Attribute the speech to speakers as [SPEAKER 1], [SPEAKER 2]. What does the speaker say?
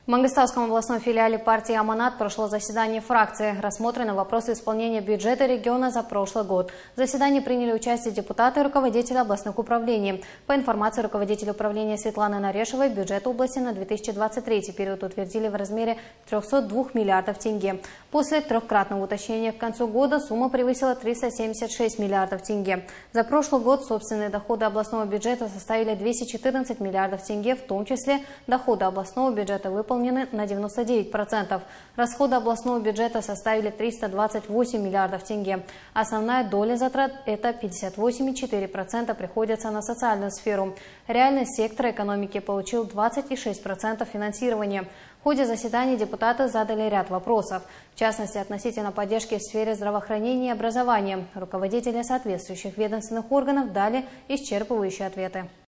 [SPEAKER 1] В Мангыстауском областном филиале партии «Аманат» прошло заседание фракции. Рассмотрены вопросы исполнения бюджета региона за прошлый год. В заседании приняли участие депутаты и руководители областных управлений. По информации руководителя управления Светланы Нарешевой, бюджет области на 2023 период утвердили в размере 302 миллиардов тенге. После трехкратного уточнения к концу года сумма превысила 376 миллиардов тенге. За прошлый год собственные доходы областного бюджета составили 214 миллиардов тенге, в том числе доходы областного бюджета выполнены на 99%. Расходы областного бюджета составили 328 миллиардов тенге. Основная доля затрат – это 58,4% приходится на социальную сферу. Реальный сектор экономики получил 26% финансирования. В ходе заседания депутаты задали ряд вопросов, в частности, относительно поддержки в сфере здравоохранения и образования. Руководители соответствующих ведомственных органов дали исчерпывающие ответы.